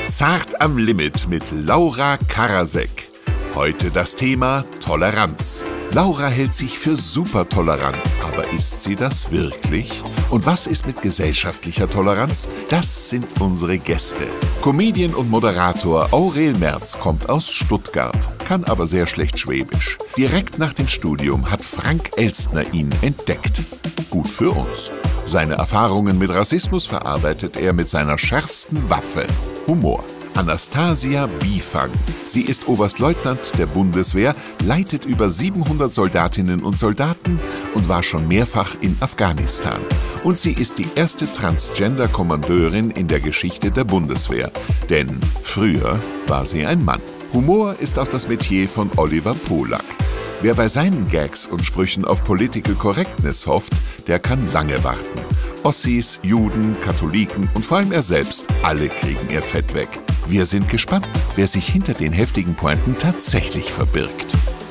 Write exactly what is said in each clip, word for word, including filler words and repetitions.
Zart am Limit mit Laura Karasek. Heute das Thema Toleranz. Laura hält sich für super tolerant, aber ist sie das wirklich? Und was ist mit gesellschaftlicher Toleranz? Das sind unsere Gäste. Comedian und Moderator Aurel Merz kommt aus Stuttgart, kann aber sehr schlecht Schwäbisch. Direkt nach dem Studium hat Frank Elstner ihn entdeckt. Gut für uns. Seine Erfahrungen mit Rassismus verarbeitet er mit seiner schärfsten Waffe: Humor. Anastasia Biefang. Sie ist Oberstleutnant der Bundeswehr, leitet über siebenhundert Soldatinnen und Soldaten und war schon mehrfach in Afghanistan. Und sie ist die erste Transgender-Kommandeurin in der Geschichte der Bundeswehr. Denn früher war sie ein Mann. Humor ist auch das Metier von Oliver Polak. Wer bei seinen Gags und Sprüchen auf Political Correctness hofft, der kann lange warten. Ossis, Juden, Katholiken und vor allem er selbst, alle kriegen ihr Fett weg. Wir sind gespannt, wer sich hinter den heftigen Pointen tatsächlich verbirgt.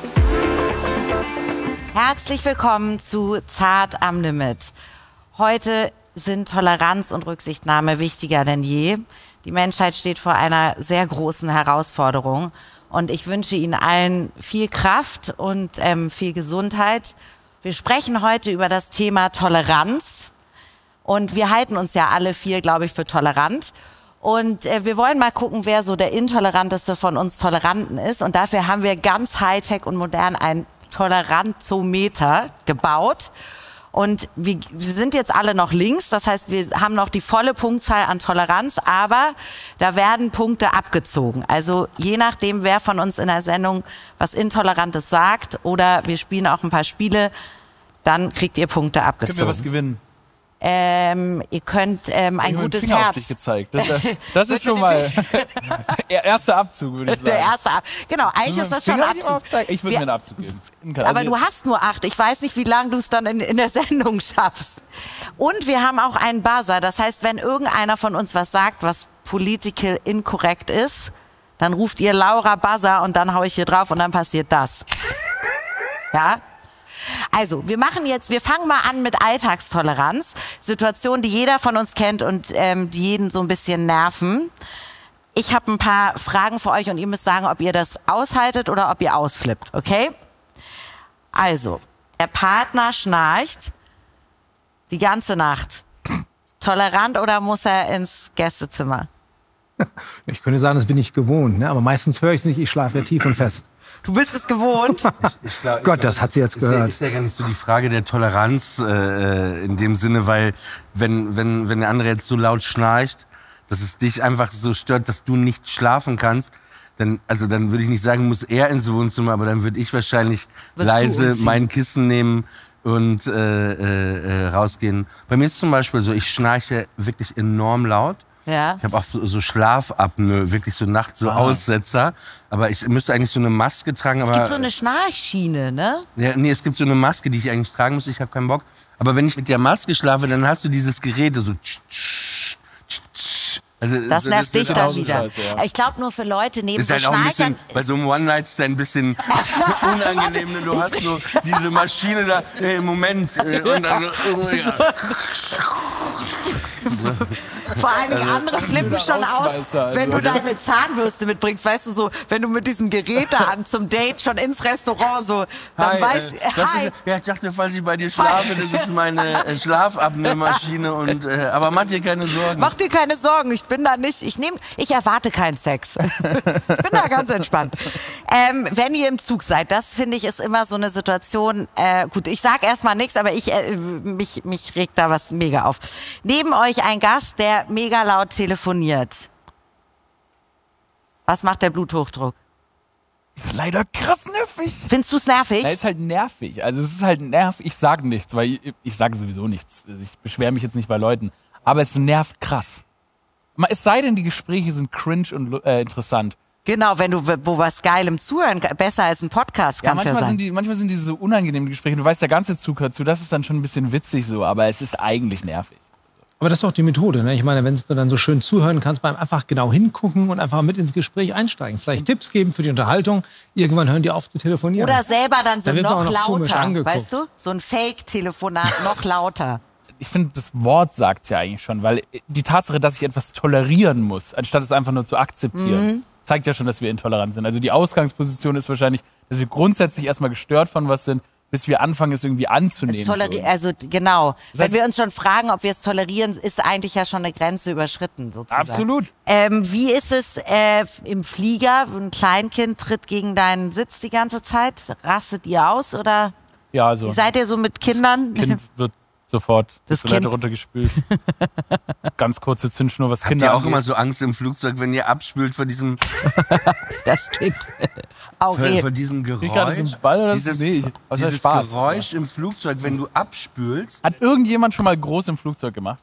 Herzlich willkommen zu Zart am Limit. Heute sind Toleranz und Rücksichtnahme wichtiger denn je. Die Menschheit steht vor einer sehr großen Herausforderung und ich wünsche Ihnen allen viel Kraft und ähm, viel Gesundheit. Wir sprechen heute über das Thema Toleranz und wir halten uns ja alle vier, glaube ich, für tolerant. Und äh, wir wollen mal gucken, wer so der intoleranteste von uns Toleranten ist. Und dafür haben wir ganz high-tech und modern ein Toleranzometer gebaut. Und wir, wir sind jetzt alle noch links, das heißt, wir haben noch die volle Punktzahl an Toleranz, aber da werden Punkte abgezogen. Also je nachdem, wer von uns in der Sendung was Intolerantes sagt oder wir spielen auch ein paar Spiele, dann kriegt ihr Punkte abgezogen. Können wir was gewinnen? Ähm, ihr könnt ähm, ein ich gutes Finger Herz. Auf dich gezeigt. Das, das ist schon mal der erste Abzug, würde ich sagen. Der erste Abzug. Genau, eigentlich ist das schon ein Abzug. Ich würde mir einen Abzug geben. Also aber du hast nur acht. Ich weiß nicht, wie lange du es dann in, in der Sendung schaffst. Und wir haben auch einen Buzzer. Das heißt, wenn irgendeiner von uns was sagt, was political inkorrekt ist, dann ruft ihr Laura Buzzer und dann hau ich hier drauf und dann passiert das. Ja? Also, wir machen jetzt, wir fangen mal an mit Alltagstoleranz. Situationen, die jeder von uns kennt und ähm, die jeden so ein bisschen nerven. Ich habe ein paar Fragen für euch und ihr müsst sagen, ob ihr das aushaltet oder ob ihr ausflippt, okay? Also, der Partner schnarcht die ganze Nacht. Tolerant oder muss er ins Gästezimmer? Ich könnte sagen, das bin ich gewohnt, ne? Aber meistens höre ich es nicht, ich schlafe ja tief und fest. Du bist es gewohnt. Ich, ich glaub, Gott, das hat sie jetzt gehört. Ist ja, ist ja gar nicht so die Frage der Toleranz äh, in dem Sinne, weil wenn, wenn, wenn der andere jetzt so laut schnarcht, dass es dich einfach so stört, dass du nicht schlafen kannst, dann, also dann würde ich nicht sagen, muss er ins Wohnzimmer, aber dann würde ich wahrscheinlich Würdest leise mein Kissen nehmen und äh, äh, rausgehen. Bei mir ist zum Beispiel so, ich schnarche wirklich enorm laut. Ja. Ich habe auch so, so Schlafapnoe, wirklich so nachts so ah. Aussetzer. Aber ich müsste eigentlich so eine Maske tragen. Es aber gibt so eine Schnarchschiene, ne? Ja, nee, es gibt so eine Maske, die ich eigentlich tragen muss. Ich habe keinen Bock. Aber wenn ich mit der Maske schlafe, dann hast du dieses Gerät so. Also, das so, nervt das, dich das dann auch wieder. Scheiße, ja. Ich glaube nur für Leute neben ist so halt auch ein bisschen, Schnarchern. bei so einem One-Night-Stand ein bisschen unangenehm. Du hast so diese Maschine da, hey, Moment. Äh, und dann, oh, ja. Vor allem Also, andere flippen schon aus, wenn du deine Zahnbürste mitbringst. Weißt du, so, wenn du mit diesem Gerät da an zum Date schon ins Restaurant so, dann Hi, weißt äh, du, das hi. ist, ja, ich dachte, falls ich bei dir schlafe, das ist meine äh, Schlafapnoe-Maschine. Und, äh, aber mach dir keine Sorgen. Mach dir keine Sorgen, ich bin da nicht, ich nehme, ich erwarte keinen Sex. Ich bin da ganz entspannt. Ähm, wenn ihr im Zug seid, das finde ich ist immer so eine Situation, äh, gut, ich sag erstmal nichts, aber ich, äh, mich, mich regt da was mega auf. Neben euch ein Gast, der mega laut telefoniert. Was macht der Bluthochdruck? ist leider krass nervig. Findest du es nervig? Ja, ist halt nervig. Also es ist halt nervig. Ich sage nichts, weil ich, ich sage sowieso nichts. Ich beschwere mich jetzt nicht bei Leuten. Aber es nervt krass. Es sei denn, die Gespräche sind cringe und äh, interessant. Genau, wenn du wo was Geilem zuhören, besser als ein Podcast Ja, kann's ja, manchmal sein. sind die, manchmal sind diese so unangenehmen Gespräche. Du weißt, der ganze Zug hört zu. Das ist dann schon ein bisschen witzig so, aber es ist eigentlich nervig. Aber das ist auch die Methode, ne? Ich meine, wenn du dann so schön zuhören kannst, beim einfach genau hingucken und einfach mit ins Gespräch einsteigen. Vielleicht Tipps geben für die Unterhaltung. Irgendwann hören die auf zu telefonieren. Oder selber dann so Da wird man noch auch noch komisch lauter, angeguckt. weißt du? So ein Fake-Telefonat noch lauter. ich finde, das Wort sagt es ja eigentlich schon, weil die Tatsache, dass ich etwas tolerieren muss, anstatt es einfach nur zu akzeptieren, mhm. zeigt ja schon, dass wir intolerant sind. Also die Ausgangsposition ist wahrscheinlich, dass wir grundsätzlich erstmal gestört von was sind, bis wir anfangen, es irgendwie anzunehmen. Es toleri- also genau. Das heißt, wenn wir uns schon fragen, ob wir es tolerieren, ist eigentlich ja schon eine Grenze überschritten, sozusagen. Absolut. Ähm, wie ist es äh, im Flieger? Ein Kleinkind tritt gegen deinen Sitz die ganze Zeit. Rastet ihr aus oder ja, also, wie seid ihr so mit Kindern? Das Kind wird sofort das die Toilette Kind. runtergespült. Ganz kurze Zündschnur, was Habt Kinder ihr auch angeht. immer so Angst im Flugzeug, wenn ihr abspült vor diesem, Das Kind. Auch vor, eh. vor diesem Geräusch? Krieg gerade so einen Ball oder dieses, nee, was heißt dieses Spaß? Geräusch im Flugzeug, wenn du abspülst. Hat irgendjemand schon mal groß im Flugzeug gemacht?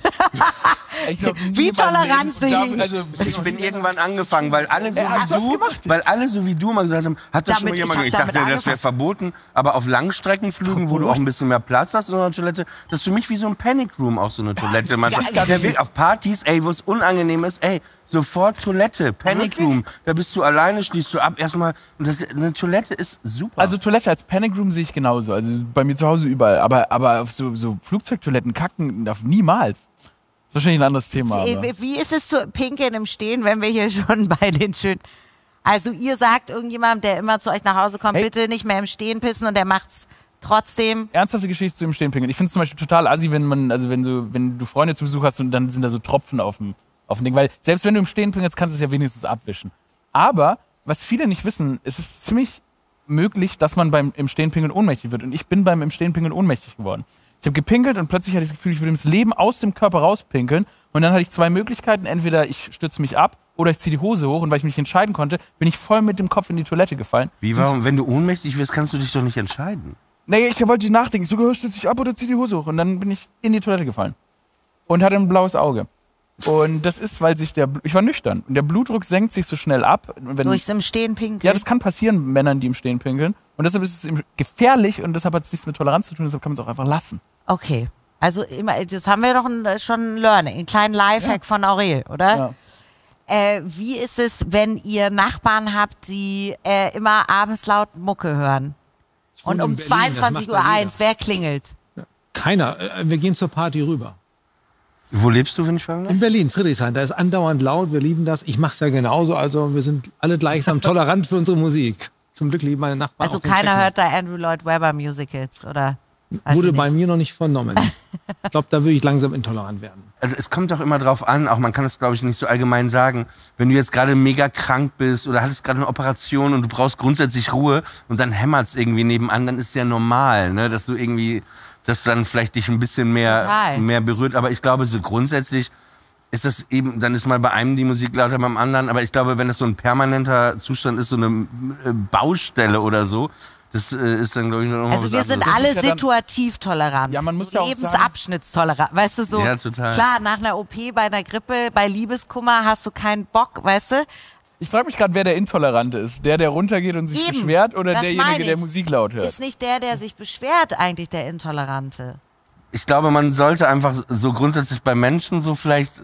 Ich glaub, Wie niemand tolerant im- sind darf- die? also, Ich bin irgendwann angefangen, weil alle so Er hat wie das du, gemacht. weil alle so wie du mal gesagt haben, hat das schon mal Damit- jemand ich gemacht? hab Ich dachte, damit das wäre verboten, aber auf Langstreckenflügen, wo du auch ein bisschen mehr Platz hast in einer Toilette, das ist für mich wie so ein Panic Room, auch so eine Toilette. Man sagt, ja, der Weg auf Partys, ey, wo es unangenehm ist, ey, sofort Toilette, Panic Room. Da bist du alleine, schließt du ab, erstmal, und das, eine Toilette ist super. Also Toilette als Panic Room sehe ich genauso. Also bei mir zu Hause überall. Aber, aber auf so, so Flugzeugtoiletten kacken darf niemals. Das ist wahrscheinlich ein anderes Thema. Aber. Wie, wie ist es zu pinkeln im Stehen, wenn wir hier schon bei den schönen... Also ihr sagt irgendjemandem, der immer zu euch nach Hause kommt, Hey. bitte nicht mehr im Stehen pissen und der macht's trotzdem. Ernsthafte Geschichte zu dem Stehenpinkeln. Ich finde es zum Beispiel total assi, wenn man, also wenn du, wenn du Freunde zu Besuch hast und dann sind da so Tropfen auf dem, auf dem Ding. Weil selbst wenn du im Stehen pinkelst, kannst du es ja wenigstens abwischen. Aber, was viele nicht wissen, es ist ziemlich möglich, dass man beim im Stehen pinkeln ohnmächtig wird. Und ich bin beim im Stehen pinkeln ohnmächtig geworden. Ich habe gepinkelt und plötzlich hatte ich das Gefühl, ich würde das Leben aus dem Körper rauspinkeln. Und dann hatte ich zwei Möglichkeiten. Entweder ich stütze mich ab oder ich ziehe die Hose hoch. Und weil ich mich nicht entscheiden konnte, bin ich voll mit dem Kopf in die Toilette gefallen. wie, warum, wenn du ohnmächtig wirst, kannst du dich doch nicht entscheiden. Naja, ich wollte nachdenken. Ich so, gehört, stütze ich ab oder zieh die Hose hoch? Und dann bin ich in die Toilette gefallen. Und hatte ein blaues Auge. Und das ist, weil sich der, Bl- ich war nüchtern. Und der Blutdruck senkt sich so schnell ab. Und wenn, Durchs im Stehen pinkeln. ja, das kann passieren, Männern, die im Stehen pinkeln. Und deshalb ist es eben gefährlich und deshalb hat es nichts mit Toleranz zu tun. Deshalb kann man es auch einfach lassen. Okay. Also immer, das haben wir doch ein, schon ein Learning, einen kleinen Lifehack Ja. von Aurel, oder? Ja. Äh, wie ist es, wenn ihr Nachbarn habt, die äh, immer abends laut Mucke hören? Und wohne um in Berlin, das zweiundzwanzig macht Uhr da jeder. eins, wer klingelt? Keiner. Äh, Wir gehen zur Party rüber. Wo lebst du, wenn ich fragen darf? In Berlin, Friedrichshain. Da ist andauernd laut. Wir lieben das. Ich mache es ja genauso. Also wir sind alle gleichsam tolerant für unsere Musik. Zum Glück lieben meine Nachbarn Also auch den keiner Techno. hört da Andrew Lloyd Webber Musicals, oder? Weiß Wurde ich bei nicht. mir noch nicht vernommen. Ich glaube, da würde ich langsam intolerant werden. Also es kommt doch immer drauf an, auch man kann es glaube ich nicht so allgemein sagen, wenn du jetzt gerade mega krank bist oder hattest gerade eine Operation und du brauchst grundsätzlich Ruhe und dann hämmert's irgendwie nebenan, dann ist es ja normal, ne, dass du irgendwie, dass dann vielleicht dich ein bisschen mehr, Total. mehr berührt, aber ich glaube so grundsätzlich ist das eben, dann ist mal bei einem die Musik lauter, beim anderen, aber ich glaube, wenn das so ein permanenter Zustand ist, so eine äh, Baustelle oder so, das äh, ist dann glaube ich noch mal Also was wir sind anderes. alle ist ja dann- situativ tolerant. Ja, man muss so ja auch sagen- Lebensabschnittstolerant. Weißt du, so Ja, total. klar, nach einer O P, bei einer Grippe, bei Liebeskummer hast du keinen Bock, weißt du? Ich frage mich gerade, wer der Intolerante ist. Der, der runtergeht und sich Eben, beschwert oder das derjenige, meine der ich. Musik laut hört? Ist nicht der, der sich beschwert, eigentlich der Intolerante. Ich glaube, man sollte einfach so grundsätzlich bei Menschen so vielleicht,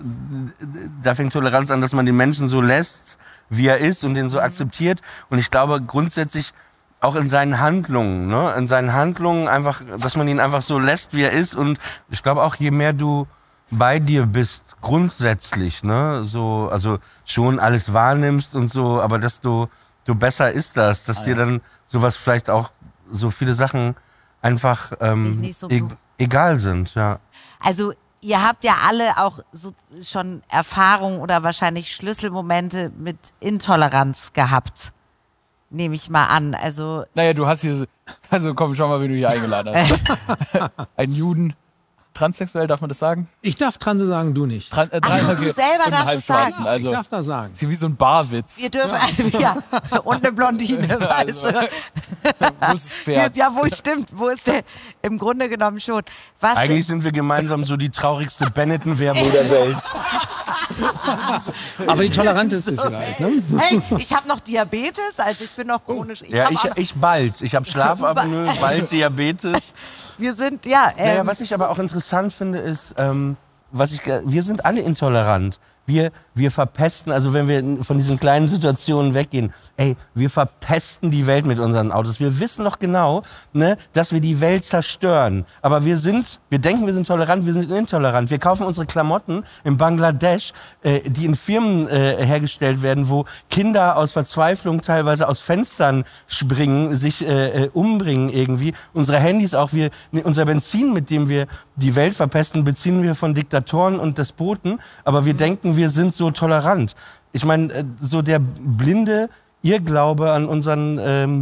da fängt Toleranz an, dass man den Menschen so lässt, wie er ist und den so akzeptiert. Und ich glaube grundsätzlich auch in seinen Handlungen, ne, in seinen Handlungen einfach, dass man ihn einfach so lässt, wie er ist. Und ich glaube auch, je mehr du bei dir bist, grundsätzlich, ne, so, also schon alles wahrnimmst und so, aber desto, du besser ist das, dass Ah, dir ja. dann sowas vielleicht auch, so viele Sachen einfach ähm, Nicht so e blu- egal sind, ja. Also ihr habt ja alle auch so schon Erfahrungen oder wahrscheinlich Schlüsselmomente mit Intoleranz gehabt. Nehme ich mal an. Also Naja, du hast hier, so- also komm, schau mal, wen du hier eingeladen hast. Ein Juden, transsexuell, darf man das sagen? Ich darf Transe sagen, du nicht. Tran äh, Ach so, Transhäutige du selber und darfst es Halbschwarzen, sagen. Also, Ich darf das sagen. ist hier wie so ein Barwitz. ihr dürft ja. Und eine Blondine, weißt Also, du. Wo ist das Pferd? Ja, wo stimmt, wo ist der? Im Grunde genommen schon. Was Eigentlich sind wir gemeinsam so die traurigste Benetton-Werbung der Welt. Aber die toleranteste vielleicht. Ne? Hey, ich habe noch Diabetes, also ich bin noch chronisch. Ich Ja, hab ich, auch noch, ich bald. Ich habe Schlafapnoe, bald Diabetes. wir sind, ja, ähm, Naja, was ich aber auch interessant finde, ist, ähm, was ich, ge- wir sind alle intolerant. wir, wir verpesten, also wenn wir von diesen kleinen Situationen weggehen, ey, wir verpesten die Welt mit unseren Autos. Wir wissen doch genau, ne, dass wir die Welt zerstören. Aber wir sind, wir denken, wir sind tolerant, wir sind intolerant. Wir kaufen unsere Klamotten in Bangladesch, äh, die in Firmen äh, hergestellt werden, wo Kinder aus Verzweiflung teilweise aus Fenstern springen, sich äh, äh, umbringen irgendwie. Unsere Handys auch, wir, unser Benzin, mit dem wir die Welt verpesten, beziehen wir von Diktatoren und Despoten. Aber wir denken, wir sind so tolerant. Ich meine, äh, so der blinde Irrglaube an unseren, ähm,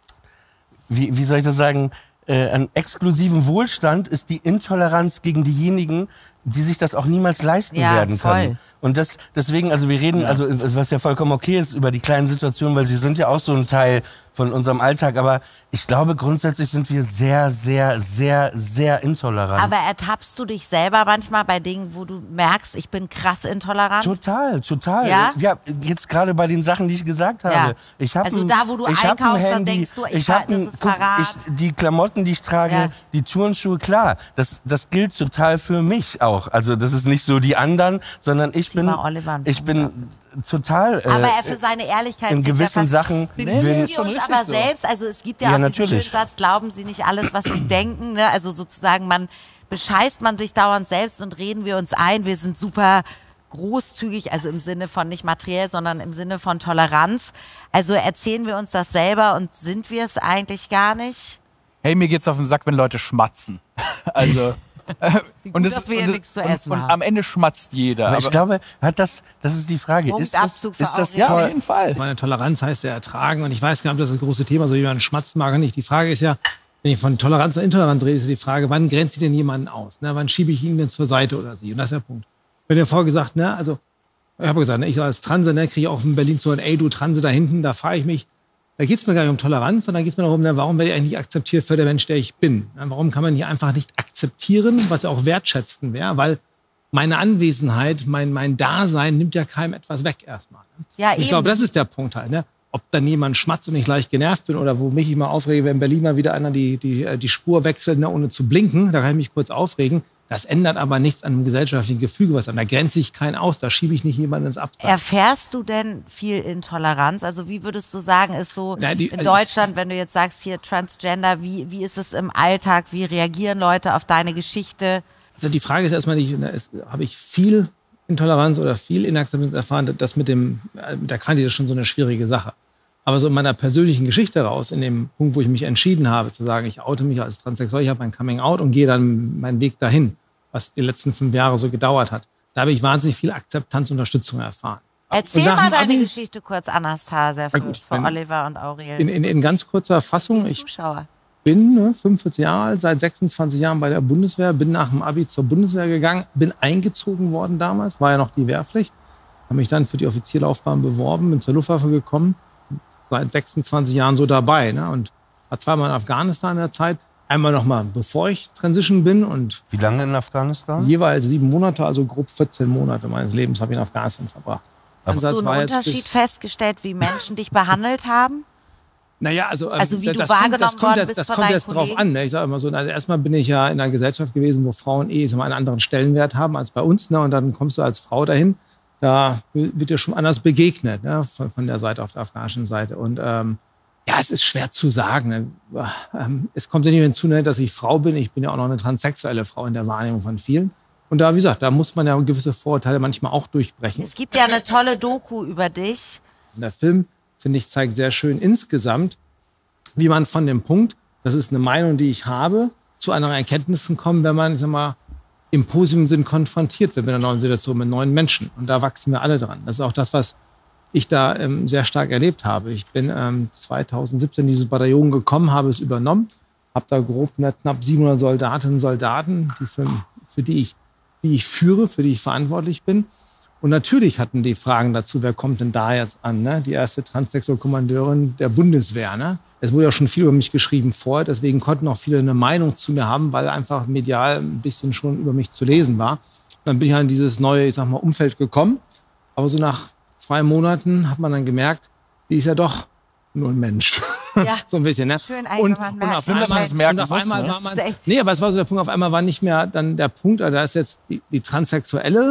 wie, wie soll ich das sagen, äh, an exklusiven Wohlstand ist die Intoleranz gegen diejenigen, die sich das auch niemals leisten Ja, werden voll. können. Und das, deswegen, also wir reden, also was ja vollkommen okay ist, über die kleinen Situationen, weil sie sind ja auch so ein Teil von unserem Alltag. Aber ich glaube, grundsätzlich sind wir sehr, sehr, sehr, sehr intolerant. Aber ertappst du dich selber manchmal bei Dingen, wo du merkst, ich bin krass intolerant? Total, total. Ja? Ja, jetzt gerade bei den Sachen, die ich gesagt habe. Ja. Ich hab Also ein, da, wo du ich hab ein einkaufst, dann Handy, denkst du, ich ich ver- hab ein, das ist guck, Verrat. ich, die Klamotten, die ich trage, Ja. die Turnschuhe, klar, das, das gilt total für mich auch. Also das ist nicht so die anderen, sondern ich Zieh bin, mal Oliver einen ich Punkt bin total. Äh, Aber er für seine Ehrlichkeit in kriegt er gewissen fast- Sachen bemühen bin- wir schon uns richtig aber so. selbst. Also es gibt ja, Ja, auch diesen natürlich. schönen Satz, glauben Sie nicht alles, was Sie denken. Ne? Also sozusagen, man bescheißt man sich dauernd selbst und reden wir uns ein. Wir sind super großzügig, also im Sinne von nicht materiell, sondern im Sinne von Toleranz. Also erzählen wir uns das selber und sind wir es eigentlich gar nicht? Hey, mir geht's auf den Sack, wenn Leute schmatzen. Also. gut, und es dass ist- wir hier und es- nichts zu und, essen und haben. am Ende schmatzt jeder. Aber ich glaube, hat das, das ist die Frage. Ist das, Punktabzug für ist das Aurel. ja, auf toll? jeden Fall. Meine Toleranz heißt ja ertragen und ich weiß gar nicht, ob das ein großes Thema ist, so jemand schmatzt mag oder nicht. Die Frage ist ja, wenn ich von Toleranz und Intoleranz rede, ist ja die Frage, wann grenzt ich denn jemanden aus? Ne? Wann schiebe ich ihn denn zur Seite oder sie? Und das ist der Punkt. Wenn ihr vorher gesagt, ne, also ich habe gesagt, ne, ich als Transe, ne, kriege ich auch in Berlin zu hören, ey du Transe da hinten, da frage ich mich, da geht es mir gar nicht um Toleranz, sondern da geht es mir darum, ne, warum werde ich eigentlich nicht akzeptiert für der Mensch, der ich bin? Ne? Warum kann man nicht einfach nicht akzeptieren, was ja auch wertschätzen wäre? Weil meine Anwesenheit, mein, mein Dasein nimmt ja keinem etwas weg erstmal. Ne? Ja, Ich eben. glaube, das ist der Punkt halt. Ne? Ob dann jemand schmatzt und ich leicht genervt bin oder wo mich ich mal aufrege, wenn in Berlin mal wieder einer die, die, äh, die Spur wechselt, ne, ohne zu blinken, da kann ich mich kurz aufregen. Das ändert aber nichts an dem gesellschaftlichen Gefüge, was an. Da grenze ich keinen aus, da schiebe ich nicht jemanden ins Abseits. Erfährst du denn viel Intoleranz? Also wie würdest du sagen, ist so Na, die- in also- Deutschland, wenn du jetzt sagst, hier Transgender, wie, wie ist es im Alltag? Wie reagieren Leute auf deine Geschichte? Also die Frage ist erstmal nicht, ne, ist, habe ich viel Intoleranz oder viel Inakzeptanz erfahren? Das mit, dem, äh, mit der Quantität ist schon so eine schwierige Sache. Aber so in meiner persönlichen Geschichte raus, in dem Punkt, wo ich mich entschieden habe, zu sagen, ich oute mich als transsexuell, ich habe mein Coming-out und gehe dann meinen Weg dahin, was die letzten fünf Jahre so gedauert hat. Da habe ich wahnsinnig viel Akzeptanz und Unterstützung erfahren. Erzähl Und nach mal dem deine Abi- Geschichte kurz, Anastasia, für, gut, für wenn- Oliver und Aurel. In, in, in ganz kurzer Fassung, ich Zuschauer. bin ne, fünfundvierzig Jahre alt, seit sechsundzwanzig Jahren bei der Bundeswehr, bin nach dem Abi zur Bundeswehr gegangen, bin eingezogen worden damals, war ja noch die Wehrpflicht, habe mich dann für die Offizierlaufbahn beworben, bin zur Luftwaffe gekommen, seit sechsundzwanzig Jahren so dabei, ne, und war zweimal in Afghanistan in der Zeit, einmal nochmal bevor ich Transition bin und Wie lange in Afghanistan? jeweils sieben Monate, also grob vierzehn Monate meines Lebens habe ich in Afghanistan verbracht. Hast du Einsatz war einen jetzt Unterschied bis- festgestellt, wie Menschen dich behandelt haben? Naja, also, ähm, Also wie du das wahrgenommen kommt, das kommt worden jetzt, bist das von kommt deinen jetzt drauf Kollegen? an. Ne? Ich sage immer so, also erstmal bin ich ja in einer Gesellschaft gewesen, wo Frauen eh ich sag mal, einen anderen Stellenwert haben als bei uns. Ne? Und dann kommst du als Frau dahin, da wird dir schon anders begegnet, ne? von, von der Seite auf der afghanischen Seite. Und ähm, ja, es ist schwer zu sagen. Ne? Ähm, Es kommt ja nicht hinzu, ne, dass ich Frau bin. Ich bin ja auch noch eine transsexuelle Frau in der Wahrnehmung von vielen. Und da, wie gesagt, da muss man ja gewisse Vorurteile manchmal auch durchbrechen. Es gibt ja eine tolle Doku über dich. Und der Film, finde ich, zeigt sehr schön insgesamt, wie man von dem Punkt, das ist eine Meinung, die ich habe, zu anderen Erkenntnissen kommt, wenn man, ich sag mal, im positiven Sinn konfrontiert wird mit einer neuen Situation, mit neuen Menschen. Und da wachsen wir alle dran. Das ist auch das, was ich da ähm, sehr stark erlebt habe. Ich bin ähm, zweitausendsiebzehn in dieses Bataillon gekommen, habe es übernommen, habe da grob knapp siebenhundert Soldatinnen und Soldaten, die für, für die ich, die ich führe, für die ich verantwortlich bin. Und natürlich hatten die Fragen dazu, wer kommt denn da jetzt an? Ne? Die erste transsexuelle Kommandeurin der Bundeswehr. Ne? Es wurde ja schon viel über mich geschrieben vorher, deswegen konnten auch viele eine Meinung zu mir haben, weil einfach medial ein bisschen schon über mich zu lesen war. Und dann bin ich halt in dieses neue, ich sag mal, Umfeld gekommen. Aber so nach zwei Monaten hat man dann gemerkt, die ist ja doch nur ein Mensch. Ja. So ein bisschen, ne? Schön und, eigentlich, man und merkt, auf Schlimm, dass man einmal, das merken und auf muss, einmal ne? war man, Das ist echt- nee, aber es war so der Punkt, auf einmal war nicht mehr dann der Punkt, also da ist jetzt die, die transsexuelle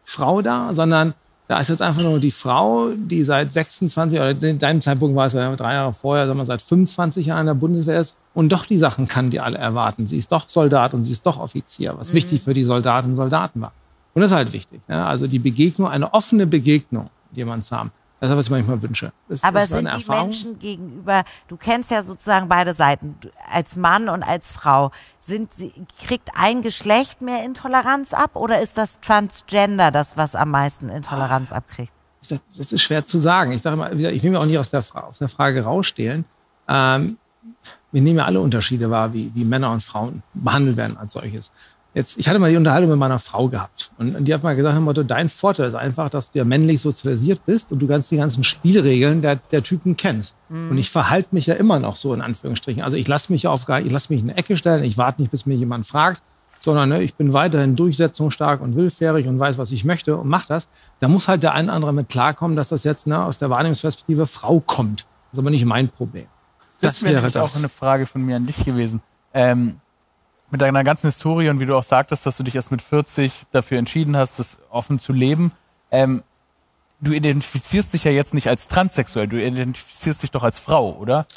Frau da, sondern da ist jetzt einfach nur die Frau, die seit sechsundzwanzig, oder in deinem Zeitpunkt war es ja drei Jahre vorher, sagen wir, seit fünfundzwanzig Jahren in der Bundeswehr ist und doch die Sachen kann, die alle erwarten. Sie ist doch Soldat und sie ist doch Offizier, was mhm. wichtig für die Soldatinnen und Soldaten war. Und das ist halt wichtig. Ne? Also die Begegnung, eine offene Begegnung, jemanden zu haben. Das ist, was ich manchmal wünsche. Das, Aber das sind die Menschen gegenüber, du kennst ja sozusagen beide Seiten, du, als Mann und als Frau, sind sie, kriegt ein Geschlecht mehr Intoleranz ab oder ist das Transgender das, was am meisten Intoleranz abkriegt? Das ist schwer zu sagen. Ich sage mal, ich will mir auch nicht aus der, aus der Frage rausstehlen. Ähm, wir nehmen ja alle Unterschiede wahr, wie, wie Männer und Frauen behandelt werden als solches. Jetzt, ich hatte mal die Unterhaltung mit meiner Frau gehabt und die hat mal gesagt, Motto, dein Vorteil ist einfach, dass du ja männlich sozialisiert bist und du ganz die ganzen Spielregeln der, der Typen kennst. Mhm. Und ich verhalte mich ja immer noch so in Anführungsstrichen. Also ich lasse mich ja auf gar, ich lasse mich in eine Ecke stellen, ich warte nicht, bis mir jemand fragt, sondern ne, ich bin weiterhin durchsetzungsstark und willfährig und weiß, was ich möchte und mache das. Da muss halt der ein oder andere mit klarkommen, dass das jetzt ne, aus der Wahrnehmungsperspektive Frau kommt. Das ist aber nicht mein Problem. Das, das wäre das. Auch eine Frage von mir an dich gewesen. Ähm, Mit deiner ganzen Historie und wie du auch sagtest, dass du dich erst mit vierzig dafür entschieden hast, das offen zu leben. Ähm, du identifizierst dich ja jetzt nicht als transsexuell, du identifizierst dich doch als Frau, oder?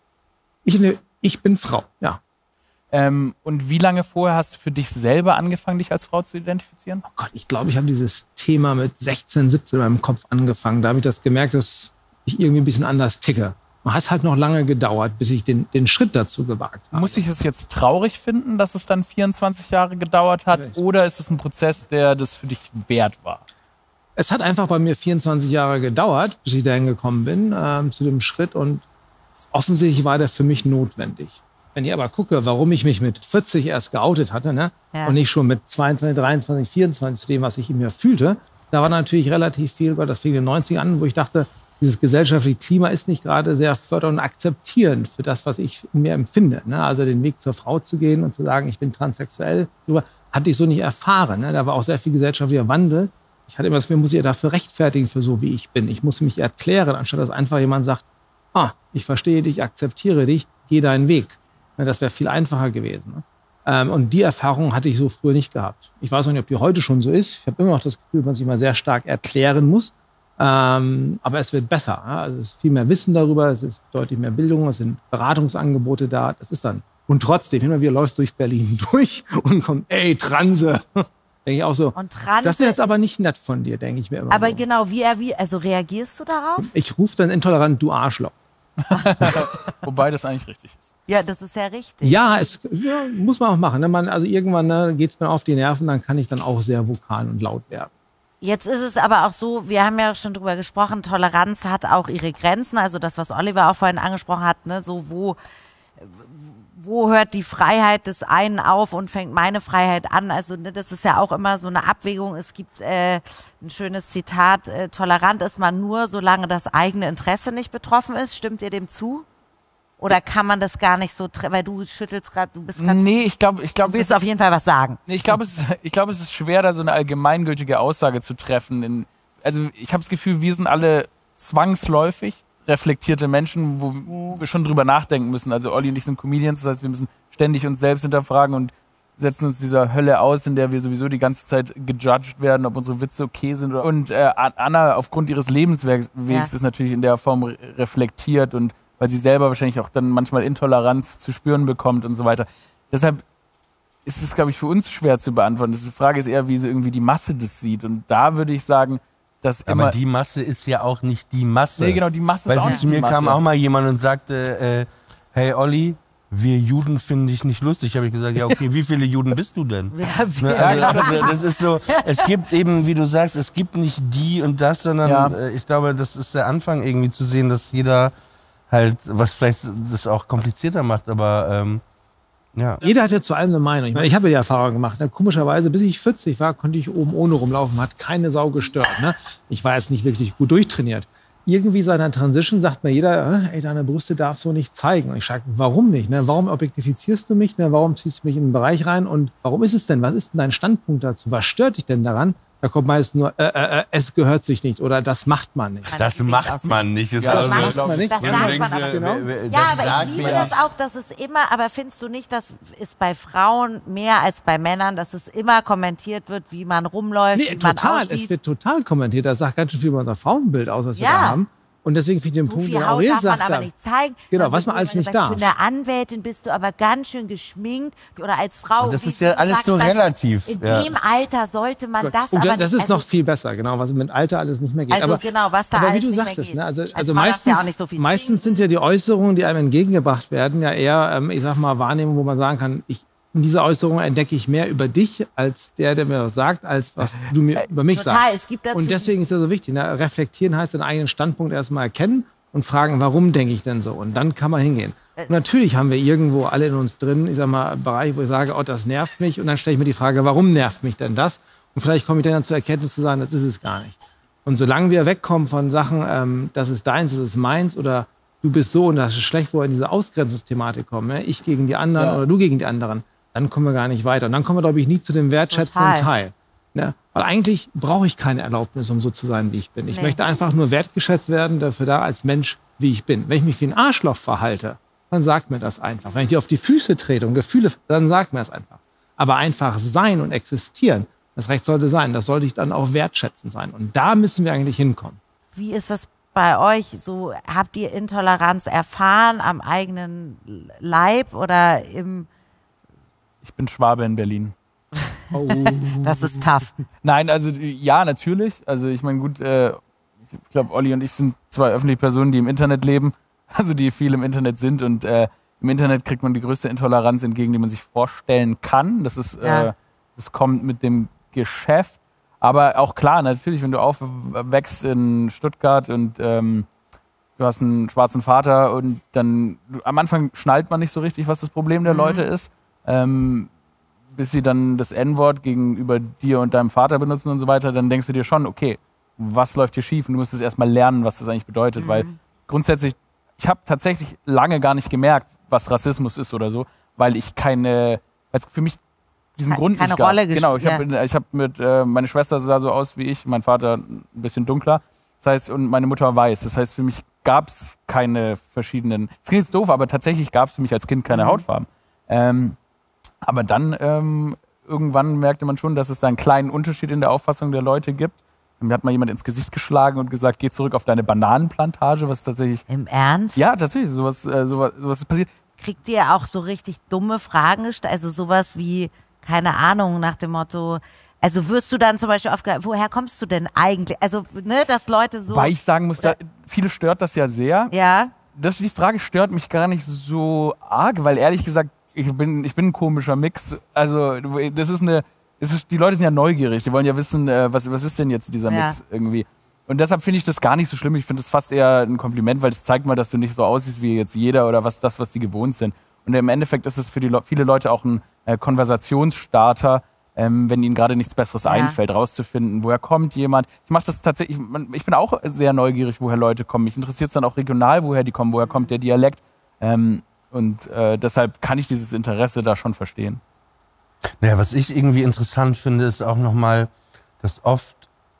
Ich, ich bin Frau, ja. Ähm, und wie lange vorher hast du für dich selber angefangen, dich als Frau zu identifizieren? Oh Gott, ich glaube, ich habe dieses Thema mit sechzehn, siebzehn in meinem Kopf angefangen. Da habe ich das gemerkt, dass ich irgendwie ein bisschen anders ticke. Man hat halt noch lange gedauert, bis ich den, den Schritt dazu gewagt habe. Muss ich es jetzt traurig finden, dass es dann vierundzwanzig Jahre gedauert hat? Richtig. Oder ist es ein Prozess, der das für dich wert war? Es hat einfach bei mir vierundzwanzig Jahre gedauert, bis ich dahin gekommen bin, ähm, zu dem Schritt. Und offensichtlich war der für mich notwendig. Wenn ich aber gucke, warum ich mich mit vierzig erst geoutet hatte, ne, ja. und nicht schon mit zweiundzwanzig, dreiundzwanzig, vierundzwanzig zu dem, was ich in mir fühlte, da war natürlich relativ viel, das fing in den neunzigern an, wo ich dachte, dieses gesellschaftliche Klima ist nicht gerade sehr fördernd und akzeptierend für das, was ich in mir empfinde. Ne? Also den Weg zur Frau zu gehen und zu sagen, ich bin transsexuell, hatte ich so nicht erfahren. Ne? Da war auch sehr viel gesellschaftlicher Wandel. Ich hatte immer das Gefühl, ich muss ja dafür rechtfertigen, für so wie ich bin. Ich muss mich erklären, anstatt dass einfach jemand sagt, ah, ich verstehe dich, akzeptiere dich, geh deinen Weg. Ne? Das wäre viel einfacher gewesen. Ne? Ähm, und die Erfahrung hatte ich so früher nicht gehabt. Ich weiß auch nicht, ob die heute schon so ist. Ich habe immer noch das Gefühl, dass man sich mal sehr stark erklären muss. Ähm, aber es wird besser. Ja? Also es ist viel mehr Wissen darüber, es ist deutlich mehr Bildung, es sind Beratungsangebote da. Das ist dann. Und trotzdem, immer wieder läufst du durch Berlin durch und kommt, ey, Transe. Denke ich auch so. Und Transe, das ist jetzt aber nicht nett von dir, denke ich mir immer. Aber so. Genau, wie, wie, also reagierst du darauf? Ich rufe dann intolerant, du Arschloch. Wobei das eigentlich richtig ist. Ja, das ist ja richtig. Ja, es ja, muss man auch machen. Ne? Man, also irgendwann ne, geht es mir auf die Nerven, dann kann ich dann auch sehr vokal und laut werden. Jetzt ist es aber auch so, wir haben ja schon drüber gesprochen, Toleranz hat auch ihre Grenzen, also das, was Oliver auch vorhin angesprochen hat, ne, so wo, wo hört die Freiheit des einen auf und fängt meine Freiheit an, also ne, das ist ja auch immer so eine Abwägung, es gibt äh, ein schönes Zitat, äh, tolerant ist man nur, solange das eigene Interesse nicht betroffen ist, stimmt ihr dem zu? Oder kann man das gar nicht so, weil du schüttelst gerade, du bist gerade... Nee, ich glaube... Ich glaub, du willst auf jeden Fall was sagen. Ich glaube, es, ich glaub, es ist schwer, da so eine allgemeingültige Aussage zu treffen. In, also ich habe das Gefühl, wir sind alle zwangsläufig reflektierte Menschen, wo wir schon drüber nachdenken müssen. Also Olli und ich sind Comedians, das heißt, wir müssen ständig uns selbst hinterfragen und setzen uns dieser Hölle aus, in der wir sowieso die ganze Zeit gejudged werden, ob unsere Witze okay sind. Oder und äh, Anna aufgrund ihres Lebenswegs ja. ist natürlich in der Form re- reflektiert und weil sie selber wahrscheinlich auch dann manchmal Intoleranz zu spüren bekommt und so weiter. Deshalb ist es, glaube ich, für uns schwer zu beantworten. Die Frage ist eher, wie sie irgendwie die Masse das sieht. Und da würde ich sagen, dass immer... Aber die Masse ist ja auch nicht die Masse. Nee, genau, die Masse weil ist auch nicht die Masse. Weil zu mir kam auch mal jemand und sagte, äh, hey Olli, wir Juden finden dich nicht lustig. Habe ich gesagt, ja okay, wie viele Juden bist du denn? Ja, ne, also, also, das ist so, es gibt eben, wie du sagst, es gibt nicht die und das, sondern ja. äh, ich glaube, das ist der Anfang irgendwie zu sehen, dass jeder halt, was vielleicht das auch komplizierter macht, aber ähm, ja. Jeder hat ja zu allem eine Meinung. Ich meine, ich habe ja die Erfahrung gemacht. Ne? Komischerweise, bis ich vierzig war, konnte ich oben ohne rumlaufen, hat keine Sau gestört. Ne? Ich war jetzt nicht wirklich gut durchtrainiert. Irgendwie seit einer Transition sagt mir jeder, ey, deine Brüste darfst du nicht zeigen. Und ich sage, warum nicht? Ne? Warum objektifizierst du mich? Ne? Warum ziehst du mich in den Bereich rein? Und warum ist es denn? Was ist denn dein Standpunkt dazu? Was stört dich denn daran? Da kommt meist nur, äh, äh, es gehört sich nicht oder das macht man nicht. Das macht man nicht. Ist Ja, also, das macht man nicht. Das Ja, sagt du man denkst, aber. äh, genau. wer- wer- Ja, das aber sagt ich liebe man das auch, dass es immer, aber findest du nicht, dass es bei Frauen mehr als bei Männern, dass es immer kommentiert wird, wie man rumläuft, Nee, wie man total. aussieht? Es wird total kommentiert. Das sagt ganz schön viel über unser Frauenbild aus, was wir Ja. da haben. Und deswegen finde ich den So Punkt, viel den Haut Aurel darf man sagt, aber nicht zeigen. Genau, Dann was wird man alles immer nicht gesagt, darf. Für eine Anwältin bist du aber ganz schön geschminkt oder als Frau. Und das wie ist ja du alles sagst, so das- relativ, In ja. dem Alter sollte man das Und aber das nicht. ist noch viel besser, genau, was mit Alter alles nicht mehr geht. Also aber, genau, was da aber alles wie du nicht mehr sagtest, geht. ne, also, Als also Frau darfst du meistens, ja auch nicht so viel meistens sind ja die Äußerungen, die einem entgegengebracht werden, ja eher, ähm, ich sag mal, Wahrnehmungen, wo man sagen kann, ich, in dieser Äußerung entdecke ich mehr über dich als der, der mir was sagt, als was du mir über mich Total, sagst. es gibt dazu Und deswegen ist das so wichtig. Ne? Reflektieren heißt den eigenen Standpunkt erstmal erkennen und fragen, warum denke ich denn so? Und dann kann man hingehen. Und natürlich haben wir irgendwo alle in uns drin, ich sag mal, Bereich, wo ich sage, oh, das nervt mich. Und dann stelle ich mir die Frage, warum nervt mich denn das? Und vielleicht komme ich dann zur Erkenntnis zu sagen, das ist es gar nicht. Und solange wir wegkommen von Sachen, ähm, das ist deins, das ist meins oder du bist so und das ist schlecht, wo wir in diese Ausgrenzungsthematik kommen, ne? Ich gegen die anderen Ja. oder du gegen die anderen, dann kommen wir gar nicht weiter. Und dann kommen wir, glaube ich, nie zu dem wertschätzenden Total. Teil. Ne? Weil eigentlich brauche ich keine Erlaubnis, um so zu sein, wie ich bin. Ich Nee. möchte einfach nur wertgeschätzt werden, dafür da als Mensch, wie ich bin. Wenn ich mich wie ein Arschloch verhalte, dann sagt mir das einfach. Wenn ich dir auf die Füße trete und Gefühle, dann sagt mir das einfach. Aber einfach sein und existieren, das Recht sollte sein. Das sollte ich dann auch wertschätzend sein. Und da müssen wir eigentlich hinkommen. Wie ist das bei euch so? Habt ihr Intoleranz erfahren am eigenen Leib oder im. Ich bin Schwabe in Berlin. Das ist tough. Nein, also ja, natürlich. Also ich meine, gut, äh, ich glaube, Olli und ich sind zwei öffentliche Personen, die im Internet leben, also die viel im Internet sind und äh, im Internet kriegt man die größte Intoleranz entgegen, die man sich vorstellen kann. Das ist, Ja. äh, das kommt mit dem Geschäft. Aber auch klar, natürlich, wenn du aufwächst in Stuttgart und ähm, du hast einen schwarzen Vater und dann du, am Anfang schnallt man nicht so richtig, was das Problem der Leute ist. Ähm, bis sie dann das En-Wort gegenüber dir und deinem Vater benutzen und so weiter, dann denkst du dir schon, okay, was läuft hier schief? Und du musst es erstmal lernen, was das eigentlich bedeutet. Mhm. Weil grundsätzlich, ich habe tatsächlich lange gar nicht gemerkt, was Rassismus ist oder so, weil ich keine, weil es für mich diesen Ke- Grund keine nicht gab. Rolle gespielt, Genau, ich habe ich hab mit, äh, meine Schwester sah so aus wie ich, mein Vater ein bisschen dunkler. Das heißt, und meine Mutter weiß. Das heißt, für mich gab es keine verschiedenen, das klingt jetzt doof, aber tatsächlich gab es für mich als Kind keine Mhm. Hautfarben. Ähm, aber dann ähm, irgendwann merkte man schon, dass es da einen kleinen Unterschied in der Auffassung der Leute gibt. Mir hat mal jemand ins Gesicht geschlagen und gesagt, geh zurück auf deine Bananenplantage, was tatsächlich, Im Ernst? ja, tatsächlich, sowas, äh, sowas, sowas ist passiert. Kriegt ihr auch so richtig dumme Fragen gestellt? Also sowas wie, keine Ahnung, nach dem Motto, also wirst du dann zum Beispiel aufgehört, woher kommst du denn eigentlich? Also, ne, dass Leute so. Weil ich sagen muss, da, viele stört das ja sehr. Ja, Das, die Frage stört mich gar nicht so arg, weil ehrlich gesagt, ich bin, ich bin ein komischer Mix. Also, das ist eine, es ist, die Leute sind ja neugierig, die wollen ja wissen, äh, was, was ist denn jetzt dieser Ja. Mix irgendwie. Und deshalb finde ich das gar nicht so schlimm. Ich finde das fast eher ein Kompliment, weil es zeigt mal, dass du nicht so aussiehst wie jetzt jeder oder was das, was die gewohnt sind. Und im Endeffekt ist es für die Le viele Leute auch ein äh, Konversationsstarter, ähm, wenn ihnen gerade nichts Besseres Ja. einfällt, rauszufinden, woher kommt jemand. Ich mache das tatsächlich, man- ich bin auch sehr neugierig, woher Leute kommen. Mich interessiert es dann auch regional, woher die kommen, woher kommt der Dialekt. Ähm, und äh, deshalb kann ich dieses Interesse da schon verstehen. Naja, was ich irgendwie interessant finde, ist auch nochmal, dass oft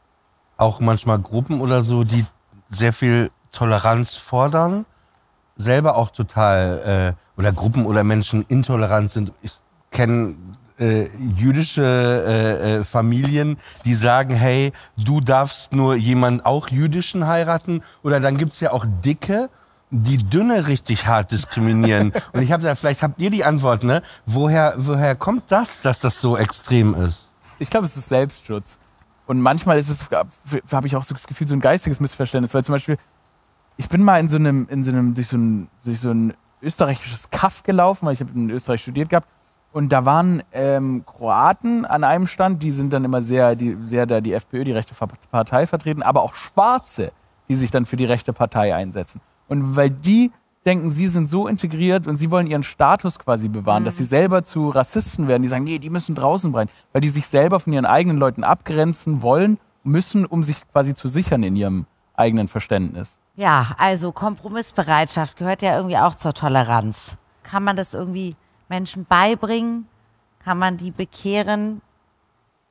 auch manchmal Gruppen oder so, die sehr viel Toleranz fordern, selber auch total, äh, oder Gruppen oder Menschen intolerant sind. Ich kenne äh, jüdische äh, äh, Familien, die sagen, hey, du darfst nur jemanden auch jüdischen heiraten. Oder dann gibt's ja auch Dicke, die Dünne richtig hart diskriminieren. Und ich habe da, vielleicht habt ihr die Antwort, ne? Woher, woher kommt das, dass das so extrem ist? Ich glaube, es ist Selbstschutz. Und manchmal ist es, habe ich auch so das Gefühl, so ein geistiges Missverständnis, weil zum Beispiel, ich bin mal in so einem, in so einem, durch so ein, durch so ein österreichisches Kaff gelaufen, weil ich habe in Österreich studiert gehabt. Und da waren ähm, Kroaten an einem Stand, die sind dann immer sehr, die, sehr da die FPÖ, die rechte Partei vertreten, aber auch Schwarze, die sich dann für die rechte Partei einsetzen. Und weil die denken, sie sind so integriert und sie wollen ihren Status quasi bewahren, dass sie selber zu Rassisten werden, die sagen, nee, die müssen draußen bleiben, weil die sich selber von ihren eigenen Leuten abgrenzen wollen, müssen, um sich quasi zu sichern in ihrem eigenen Verständnis. ja, also Kompromissbereitschaft gehört ja irgendwie auch zur Toleranz. Kann man das irgendwie Menschen beibringen? Kann man die bekehren?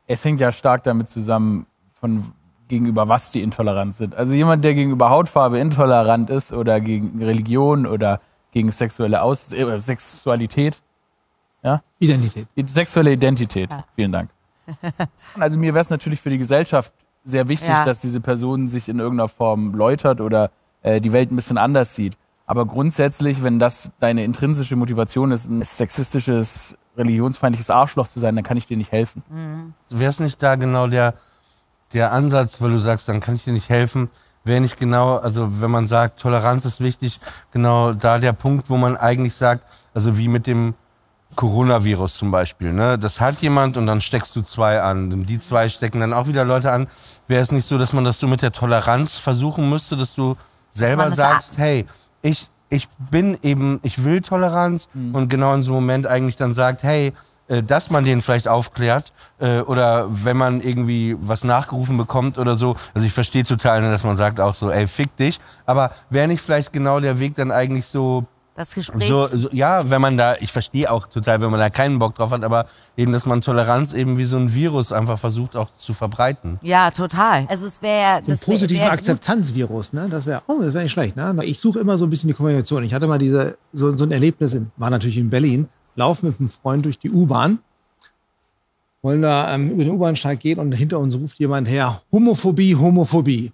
es hängt ja stark damit zusammen, von gegenüber was die intolerant sind. Also jemand, der gegenüber Hautfarbe intolerant ist oder gegen Religion oder gegen sexuelle Aus äh, Sexualität. Ja? Identität. Sexuelle Identität. Ja. Vielen Dank. Also mir wäre es natürlich für die Gesellschaft sehr wichtig, Ja. dass diese Person sich in irgendeiner Form läutert oder äh, die Welt ein bisschen anders sieht. Aber grundsätzlich, wenn das deine intrinsische Motivation ist, ein sexistisches, religionsfeindliches Arschloch zu sein, dann kann ich dir nicht helfen. Mhm. Wäre es nicht da genau der, der Ansatz, weil du sagst, dann kann ich dir nicht helfen, wäre nicht genau, also wenn man sagt, Toleranz ist wichtig, genau da der Punkt, wo man eigentlich sagt, also wie mit dem Coronavirus zum Beispiel, ne? Das hat jemand und dann steckst du zwei an. Und die zwei stecken dann auch wieder Leute an. Wäre es nicht so, dass man das so mit der Toleranz versuchen müsste, dass du selber man das sagst, hey, ich, ich bin eben, ich will Toleranz Mhm. und genau in so einem Moment eigentlich dann sagt, hey, äh, dass man den vielleicht aufklärt äh, oder wenn man irgendwie was nachgerufen bekommt oder so. Also ich verstehe total, ne, dass man sagt auch so, ey, fick dich. Aber wäre nicht vielleicht genau der Weg dann eigentlich so, Das Gespräch. so, so, ja, wenn man da, ich verstehe auch total, wenn man da keinen Bock drauf hat, aber eben, dass man Toleranz eben wie so ein Virus einfach versucht auch zu verbreiten. Ja, total. Also es wäre ja. So ein positiver Akzeptanzvirus, ne? Das wäre oh, das wäre nicht schlecht, ne? Ich suche immer so ein bisschen die Kommunikation. Ich hatte mal diese, so, so ein Erlebnis, in, war natürlich in Berlin, laufen mit einem Freund durch die U-Bahn, wollen da ähm, über den U-Bahnsteig gehen und hinter uns ruft jemand her, Homophobie, Homophobie.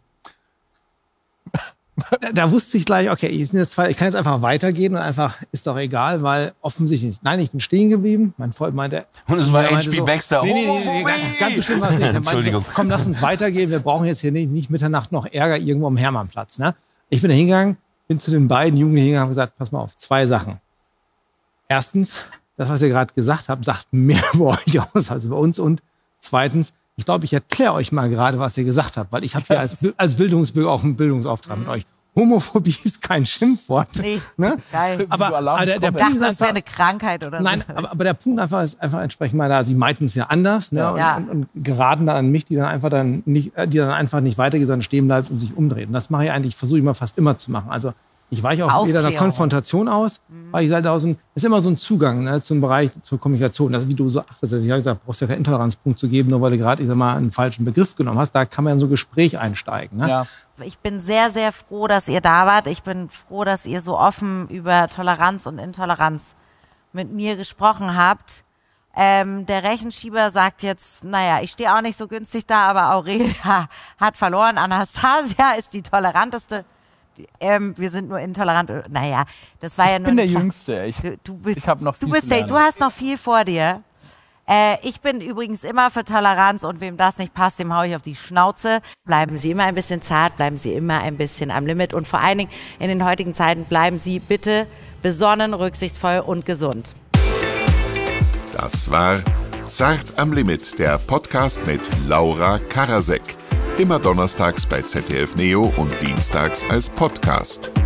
Da, da wusste ich gleich, okay, ich, jetzt, ich kann jetzt einfach weitergehen und einfach, ist doch egal, weil offensichtlich, nein, ich bin stehen geblieben. Mein Freund meinte, Und es war er meinte H P Baxter. Nee, nee, nee, nee, Homophobie! ganz, ganz so schlimm war es nicht. Er meinte so, Entschuldigung. komm, lass uns weitergehen. Wir brauchen jetzt hier nicht, nicht Mitternacht noch Ärger irgendwo am Hermannplatz. Ne? Ich bin da hingegangen, bin zu den beiden Jugendlichen hingegangen und gesagt, pass mal auf, zwei Sachen. Erstens, das, was ihr gerade gesagt habt, sagt mehr über euch aus als über uns. Und zweitens, ich glaube, ich erkläre euch mal gerade, was ihr gesagt habt, weil ich habe hier als, als Bildungsbürger auch einen Bildungsauftrag mit euch. Homophobie ist kein Schimpfwort. Nee, Ne? geil. Aber, So aber der, der Ich dachte, Punkt ist das wäre einfach, eine Krankheit oder nein, so. aber, aber der Punkt einfach ist einfach entsprechend mal da. Sie meinten es ja anders, ne? Ja. Und, und, und geraten dann an mich, die dann einfach dann nicht, äh, die dann einfach nicht weitergeht, sondern stehen bleibt und sich umdreht. Und das mache ich eigentlich, versuche ich mal fast immer zu machen. Also ich weiche auch weder einer Aufklärung. Konfrontation aus, weil ich halt aus dem, ist immer so ein Zugang, ne, zum Bereich zur Kommunikation. Das ist, wie du so achtest. Ich habe gesagt, brauchst ja keinen Intoleranzpunkt zu geben, nur weil du gerade, ich sag mal, einen falschen Begriff genommen hast. Da kann man in so ein Gespräch einsteigen. Ne? Ja. Ich bin sehr, sehr froh, dass ihr da wart. Ich bin froh, dass ihr so offen über Toleranz und Intoleranz mit mir gesprochen habt. Ähm, der Rechenschieber sagt jetzt, naja, ich stehe auch nicht so günstig da, aber Aurelia hat verloren. Anastasia ist die toleranteste. Ähm, wir sind nur intolerant. Naja, das war ja nur Ich bin der eine Kle- Jüngste. Ich, Du bist, ich habe noch viel du bist zu der, lernen. du hast noch viel vor dir. Äh, ich bin übrigens immer für Toleranz und wem das nicht passt, dem hau ich auf die Schnauze. Bleiben Sie immer ein bisschen zart, bleiben Sie immer ein bisschen am Limit und vor allen Dingen in den heutigen Zeiten bleiben Sie bitte besonnen, rücksichtsvoll und gesund. Das war Zart am Limit, der Podcast mit Laura Karasek. Immer donnerstags bei Z D F Neo und dienstags als Podcast.